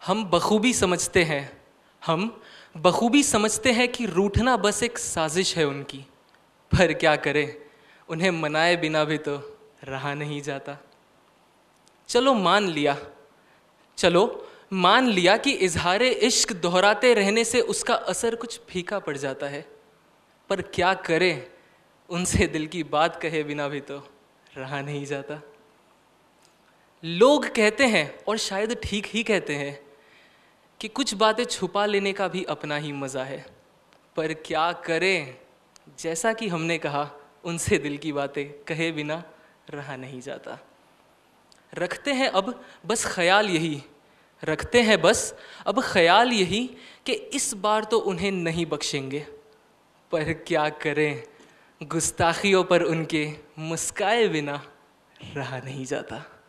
हम बखूबी समझते हैं हम बखूबी समझते हैं कि रूठना बस एक साजिश है उनकी, पर क्या करें, उन्हें मनाए बिना भी तो रहा नहीं जाता। चलो मान लिया कि इजहारे इश्क दोहराते रहने से उसका असर कुछ फीका पड़ जाता है, पर क्या करें, उनसे दिल की बात कहे बिना भी तो रहा नहीं जाता। लोग कहते हैं, और शायद ठीक ही कहते हैं, कि कुछ बातें छुपा लेने का भी अपना ही मज़ा है, पर क्या करें, जैसा कि हमने कहा, उनसे दिल की बातें कहे बिना रहा नहीं जाता। रखते हैं बस अब ख्याल यही कि इस बार तो उन्हें नहीं बख्शेंगे, पर क्या करें, गुस्ताखियों पर उनके मुस्काए बिना रहा नहीं जाता।